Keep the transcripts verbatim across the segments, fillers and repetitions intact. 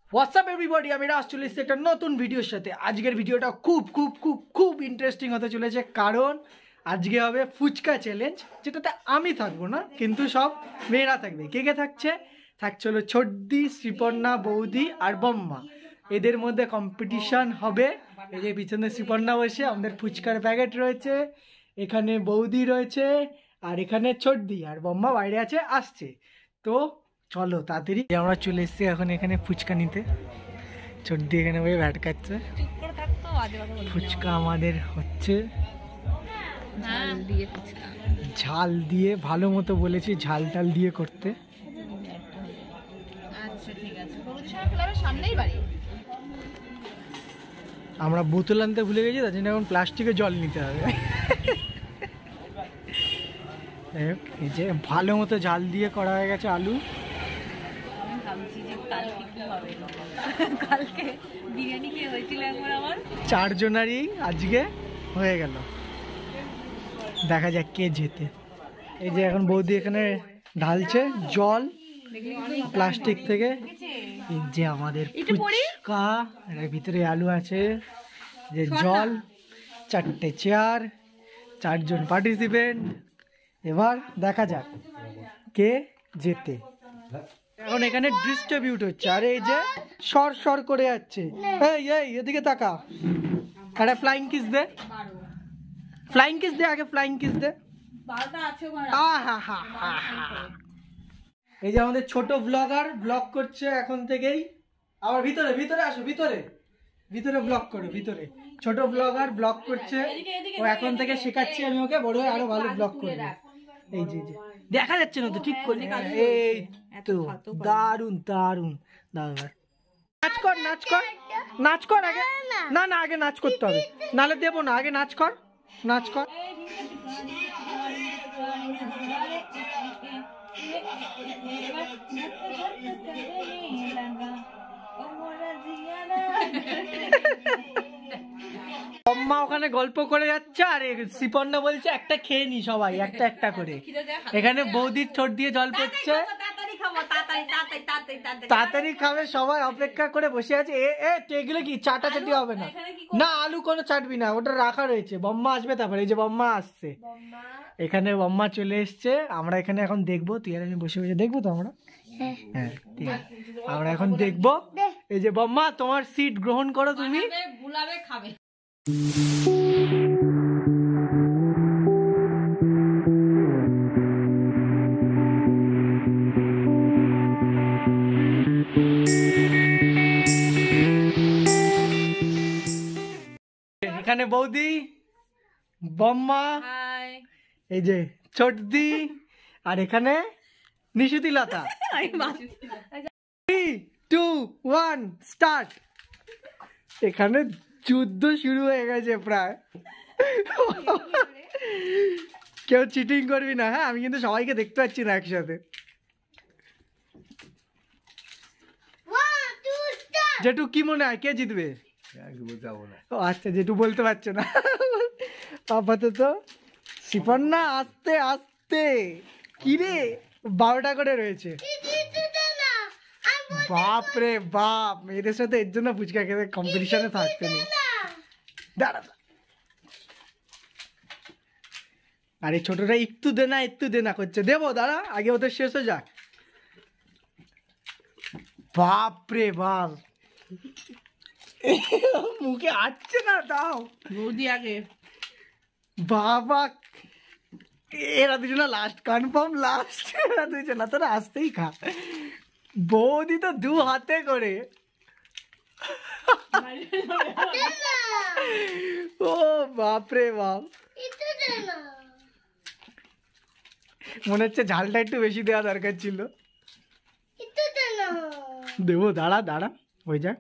WhatsApp everybody, আমি রাজ চলে এসেছি একটা নতুন ভিডিওর সাথে। আজকের ভিডিওটা খুব খুব খুব খুব ইন্টারেস্টিং হতে চলেছে, কারণ আজকে হবে ফুচকা চ্যালেঞ্জ, যেটাতে আমি থাকবো না, কিন্তু সব মেয়েরা থাকবে। কে কে থাকছে? থাকছে হলো ছোটদি, শ্রীপর্ণা, বৌদি আর বম্মা। এদের মধ্যে কম্পিটিশন হবে। এই যে পিছনে শ্রীপর্ণা বসে, আমাদের ফুচকার প্যাকেট রয়েছে, এখানে বৌদি রয়েছে, আর এখানে ছোটদি, আর বম্মা বাইরে আছে, আসছে। তো চলো তাড়াতাড়ি, আমরা চলে এসেছি এখন এখানে ফুচকা নিতে। ছোটদি এখানে বসে ব্যাট খাচ্ছে। ফুচকা আমাদের হচ্ছে ঝাল দিয়ে, ভালো মতো বলেছি ঝাল টাল দিয়ে করতে। আমরা বোতল আনতে ভুলে গেছি, তার জন্য এখন প্লাস্টিকে জল নিতে হবে। এই যে ভালো মতো ঝাল দিয়ে করা হয়ে গেছে আলু। চারজনারই আজকে হয়ে গেল, দেখা যাক কে জেতে। এই যে এখন বৌদি এখানে ঢালছে জল প্লাস্টিক থেকে। এই যে আমাদের ফুচকা, এর ভিতরে আলু আছে, যে জল, চারটে চেয়ার, চারজন পার্টিসিপেন্ট। এবার দেখা যাক কে জেতে। এখন এখানে ডিস্ট্রিবিউট হচ্ছে, আর এই যে সর সর করে যাচ্ছে। এই এই এদিকে তাকা, আরে ফ্লাইং কিস দে, ফ্লাইং কিস দে, আগে ফ্লাইং কিস দে। এই যে আমাদের ছোট ব্লগার ব্লগ করছে এখন থেকেই। আবার ভিতরে ভিতরে আসো, ভিতরে ভিতরে ব্লগ করো, ভিতরে ছোট ব্লগার ব্লগ করছে। ও এখন থেকে শেখাচ্ছি আমি ওকে, বড় হয়ে আরো ভালো ব্লগ করবে। এই যে দেখা যাচ্ছে না তো ঠিক করে, এই তো দারুন দারুন। নাচ কর, নাচ কর, নাচ কর আগে। না না আগে নাচ করতে হবে, নালে দেবো না। আগে নাচ কর, নাচ কর। বম্মা ওখানে গল্প করে যাচ্ছে, আর শ্রীপর্ণা বলছে একটা খেয়ে নি সবাই, একটা একটা করে। এখানে বৌদির ঠোঁট দিয়ে জল পড়ছে, তাড়াতাড়ি খাবে সবাই, অপেক্ষা করে বসে আছে। এগুলো কি চাটা চাটি হবে না? না আলু কোনো চাটবি না, ওটা রাখা রয়েছে। বম্মা আসবে তারপরে। এই যে বম্মা আসছে, এখানে বম্মা চলে এসছে। আমরা এখানে এখন দেখবো, তুই আর আমি বসে বসে দেখবো তো আমরা। হ্যাঁ ঠিক আছে, আমরা এখন দেখবো। এই যে বম্মা, তোমার সিট গ্রহণ করো তুমি। খাবে এখানে বৌদি, বম্মা, এই যে ছোটদি, আর এখানে নিশুতি লতা। Three two one start. এখানে যুদ্ধ শুরু হয়ে গেছে প্রায়। কেউ চিটিং করবি না, হ্যাঁ? আমি কিন্তু সবাইকে দেখতে পাচ্ছি না একসাথে। জেঠু কি মনে হয় কে জিতবে? ও আচ্ছা, জেঠু বলতে পারছো না আপাতত। শ্রীপর্ণা আস্তে আস্তে, কি রে বারোটা করে রয়েছে। বাপ রে বাপ, মেয়েদের সাথে এর জন্য ফুচকা খেতে কম্পিটিশনে থাকতে নেই। দাঁড়া, আরে ছোটরা একটু দে না একটু দে না করছে। দেবো, দাঁড়া আগে ওদের শেষ হয়ে যাক। বাপ রে বাপ, মুখে আসছে না, দাও বৌদি আগে। বাবা, এরা দুজনা লাস্ট, কনফার্ম লাস্ট। এরা দুজনা তোরা আসতেই খা। বৌদি তো দু হাতে করে। ও বাপরে বাপ, মনে হচ্ছে ঝালটা একটু বেশি দেওয়া দরকার ছিল। দেবো, দাঁড়া দাঁড়া হয়ে যাক।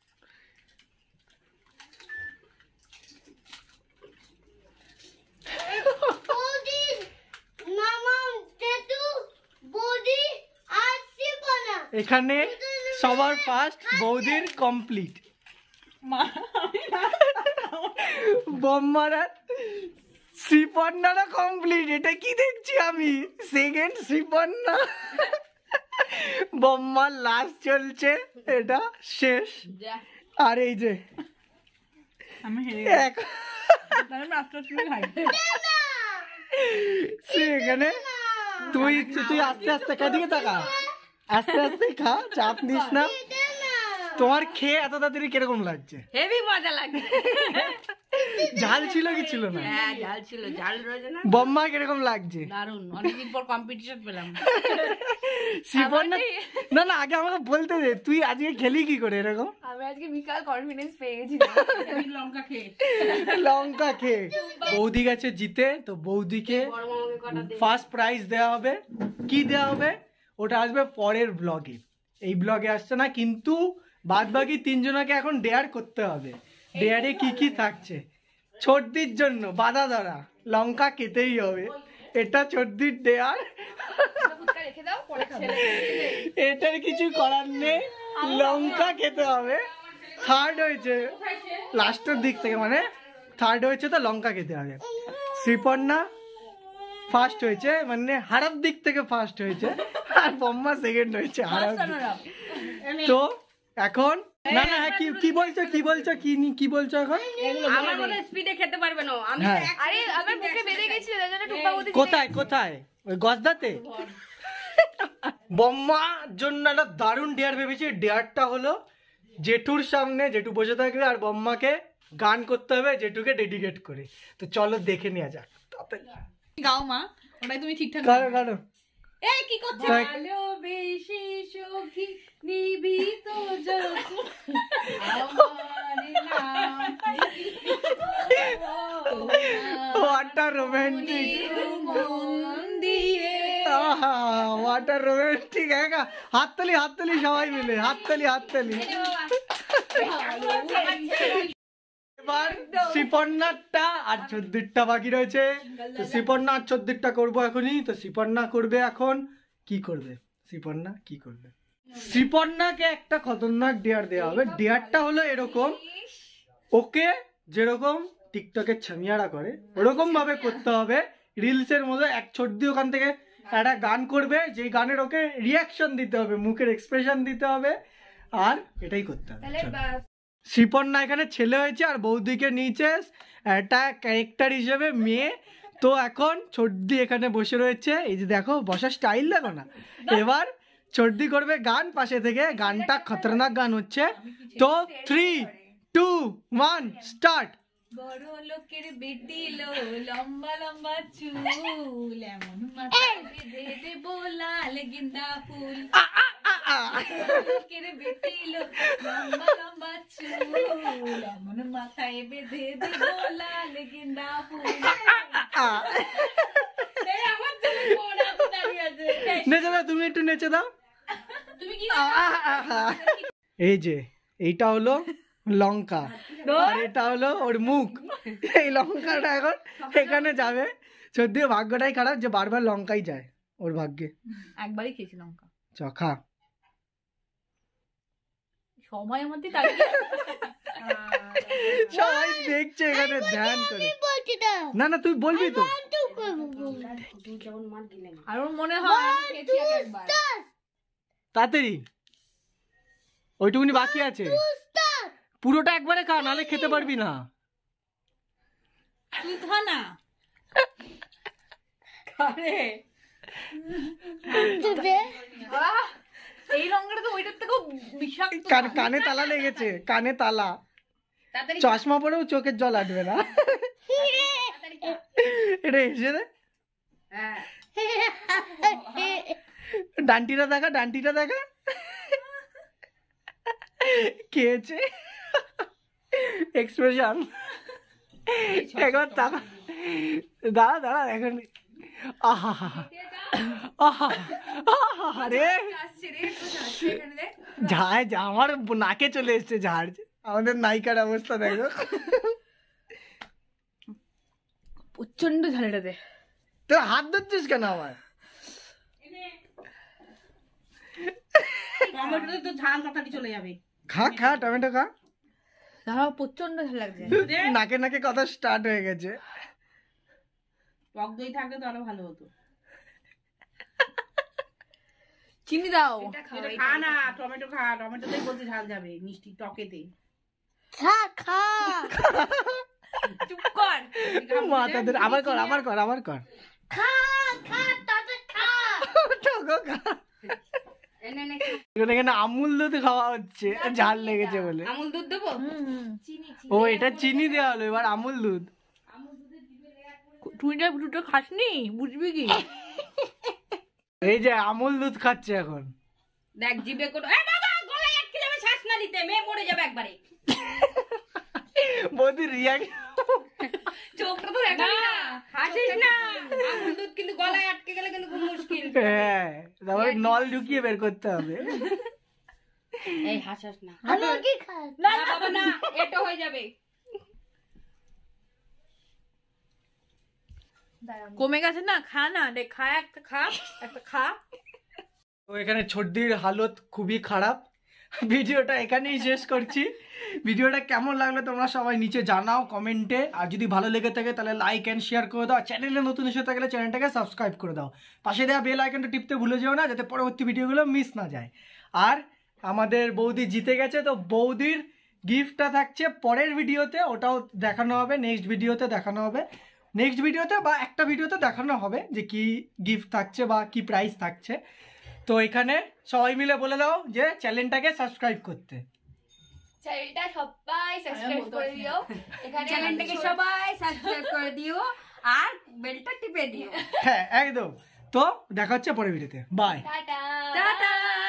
এখানে সবার ফার্স্ট বৌদির কমপ্লিট। বম্মারা শ্রীপর্ণারা কমপ্লিট। এটা কি দেখছি আমি? সেকেন্ড শ্রীপর্ণা। বম্মার লাস্ট চলছে, এটা শেষ। আর এই যে আমি হেরে এখানে তুই তুই আস্তে আস্তে কাদিকে তাকা, আস্তে আস্তে খা, চাপ নিস না। তোমার খেয়ে এত তাড়াতাড়ি কিরকম লাগছে? হেভি মজা লাগছে। ঝাল ছিল কি ছিল না? হ্যাঁ ঝাল ছিল, ঝাল রয়েছে না। বম্মা কিরকম লাগছে? দারুণ, অনেকদিন পর কম্পিটিশন পেলাম। শিপর্ণা না না আগে আমাকে বলতে দে, তুই আজকে খেলি কি করে এরকম? আমি আজকে বিকাল কনফিডেন্স পেয়ে গেছি লঙ্কা খেয়ে লঙ্কা খেয়ে। বৌদি গেছে জিতে, তো বৌদিকে ফার্স্ট প্রাইজ দেওয়া হবে। কি দেওয়া হবে ওটা আসবে পরের ব্লগে, এই ব্লগে আসছে না। কিন্তু বাদ বাকি তিনজনকে এখন ডেয়ার করতে হবে। ডেয়ারে কি কি থাকছে? ছোটদির জন্য বাধা ধরা, লঙ্কা খেতেই হবে, এটা ছোটদির ডেয়ার। রেখে দাও, পরে খাবো। এটার কিছু করার নেই, লঙ্কা খেতে হবে। থার্ড হয়েছে লাস্টের দিক থেকে, মানে থার্ড হয়েছে তো লঙ্কা খেতে হবে। শ্রীপর্ণা ফার্স্ট হয়েছে, মানে হারার দিক থেকে ফার্স্ট হয়েছে, আর বম্মা সেকেন্ড হয়েছে হারার দিক। তো এখন না না হ্যাঁ, কি কি বলছো কি বলছো কি কি বলছো এখন? আমার মতো স্পিডে খেতে পারবে না আমি। আরে আমার মুখে বেঁধে গেছিল, তার জন্য টুম্পা বৌদি কোথায় কোথায় ওই গজদাতে। বম্মার জন্য একটা দারুণ ডেয়ার ভেবেছি। ডেয়ারটা হলো জেঠুর সামনে, জেঠু বসে থাকবে আর বম্মাকে গান করতে হবে জেঠুকে ডেডিকেট করে। তো চলো দেখে নেওয়া যাক। গাও মা, ওটাই তুমি ঠিকঠাক কারো কারো এই কি করছো? ভালোবেসে সখী নিবি তো যখন আমার নাম ওয়াটার রোমান্টিক, মন দিয়ে ওয়াটার রোমান্টিক। একা হাততালি হাততালি সবাই মিলে, হাততালি হাততালি। এবার শ্রীপর্ণারটা আর চোদ্দটা বাকি রয়েছে। তো শ্রীপর্ণা আর চোদ্দটা করবো এখনই। তো শ্রীপর্ণা করবে এখন কি করবে? শ্রীপর্ণা কি করবে? শ্রীপর্ণাকে একটা খতরনাক ডেয়ার দেওয়া হবে। ডেয়ারটা হলো এরকম, ওকে যেরকম টিকটকের ছামিয়ারা করে ওরকম ভাবে করতে হবে, রিলসের মতো। এক ছোট্ট ওখান থেকে একটা গান করবে, যে গানের ওকে রিয়াকশন দিতে হবে, মুখের এক্সপ্রেশন দিতে হবে, আর এটাই করতে হবে। শ্রীপর্ণা এখানে ছেলে হয়েছে আর বৌদিকে নিচে একটা ক্যারেক্টার হিসেবে মেয়ে। তো এখন ছোটদি এখানে বসে রয়েছে, এই যে দেখো বসার স্টাইল দেখো না। এবার ছোটদি করবে গান পাশে থেকে, গানটা খতরনাক গান হচ্ছে। তো থ্রি টু ওয়ান স্টার্ট। বড় লোকের বেটি লো লম্বা লম্বা চুল, এমন মাথায় বেঁধে দেবো লাল গেন্দা ফুল। লোকের বেটি লো লম্বা লম্বা চুল, এমন মাথায় বেঁধে দেবো লাল গেন্দা ফুল। নেচে দাও, তুমি একটু নেচে দাও। তুমি কি এই যে এইটা হলো লঙ্কা, আর এটা হলো ওর মুখ। এই লঙ্কাটা এখন এখানে যাবে। সত্যি ভাগ্যটাই খারাপ যে বারবার লঙ্কাই যায় ওর ভাগ্যে। একবারই খেয়েছি লঙ্কা। চ খা। সবাই মধ্যে তাকিয়ে সবাই দেখছে এখানে ধ্যান করে। না না তুই বলবি তো। আর ওর মনে হয় আমি খেয়েছি আগে একবার। তাড়াতাড়ি, ওইটুকুনি বাকি আছে, পুরোটা একবারে খা, নাহলে খেতে পারবি না। তুই খা না। খারে এই লঙ্কাটা তো ওইটার থেকেও বিষাক্ত। কানে তালা লেগেছে, কানে তালা। চশমা পরেও চোখের জল আসবে না। এটা এসে দে, ডান্টিটা দেখা, ডান্টিটা দেখা। খেয়েছে এক্সপ্রেশন একবার তাকা। দাঁড়া দাঁড়া এখন। আহা আহা আহা রে, ঝাড় আমার নাকে চলে এসছে ঝাড়। আমাদের নায়িকার অবস্থা দেখো। প্রচন্ড ঝালেটা দে। তোর হাত ধরছিস কেন আমার? টমেটোতে তো ঝাল তাড়াতাড়ি চলে যাবে। খা খা টমেটো খা। দাঁড়াও, প্রচন্ড ঝাল লাগছে। নাকে নাকে কথা স্টার্ট হয়ে গেছে। টক দই থাকলে তো আরো ভালো হতো। চিনি দাও। এটা খাও, এটা এটা খা খাও। না, টমেটো খা, টমেটোতেই বলতে ঝাল যাবে, মিষ্টি টকেতে। চুপ কর। মাতাদের আবার কর আবার কর আবার কর টগো খা। এনে নে, এখানে এখানে আমুল দুধ খাওয়া হচ্ছে ঝাল লেগেছে বলে। আমুল দুধ দেবো? চিনি চিনি। ও এটা চিনি দেওয়া হলো, এবার আমুল দুধ। তুই যা দুটো খাসনি বুঝবি কি? এই যে আমুল দুধ খাচ্ছে এখন। দেখ জিভে কোনো, এ বাবা গলায় আটকে যাবে, শ্বাস না দিতে, মেয়ে মরে যাবে একবারে। বৌদি রিয়াক্ট চোখটা তো দেখাবি না। হাসিস না, আমুল দুধ কিন্তু গলায় আটকে গেলে কিন্তু খুব মুশকিল। হ্যাঁ, তারপরে নল ঢুকিয়ে বের করতে হবে। এই হাসাস না, না না বাবা না, এটা হয়ে যাবে। কমে গেছে না, খা না, দেখ খা, একটা খা, একটা খা। তো এখানে ছোটদির হালত খুবই খারাপ। ভিডিওটা এখানেই শেষ করছি। ভিডিওটা কেমন লাগলো তোমরা সবাই নিচে জানাও কমেন্টে। আর যদি ভালো লেগে থাকে তাহলে লাইক অ্যান্ড শেয়ার করে দাও। চ্যানেলে নতুন এসে থাকলে চ্যানেলটাকে সাবস্ক্রাইব করে দাও। পাশে দেওয়া বেল আইকনটা টিপতে ভুলে যেও না, যাতে পরবর্তী ভিডিওগুলো মিস না যায়। আর আমাদের বৌদি জিতে গেছে, তো বৌদির গিফটটা থাকছে পরের ভিডিওতে, ওটাও দেখানো হবে, নেক্সট ভিডিওতে দেখানো হবে। নেক্সট ভিডিওতে বা একটা ভিডিওতে দেখানো হবে যে কি গিফট থাকছে বা কি প্রাইস থাকছে। তো এখানে সবাই মিলে বলে দাও যে চ্যানেলটাকে সাবস্ক্রাইব করতে। চ্যানেলটা সবাই সাবস্ক্রাইব করে দিও। এখানে চ্যানেলটাকে সবাই সাবস্ক্রাইব করে দিও আর বেলটা টিপে দিও। হ্যাঁ একদম। তো দেখা হচ্ছে পরের ভিডিওতে। বাই। টাটা। টাটা।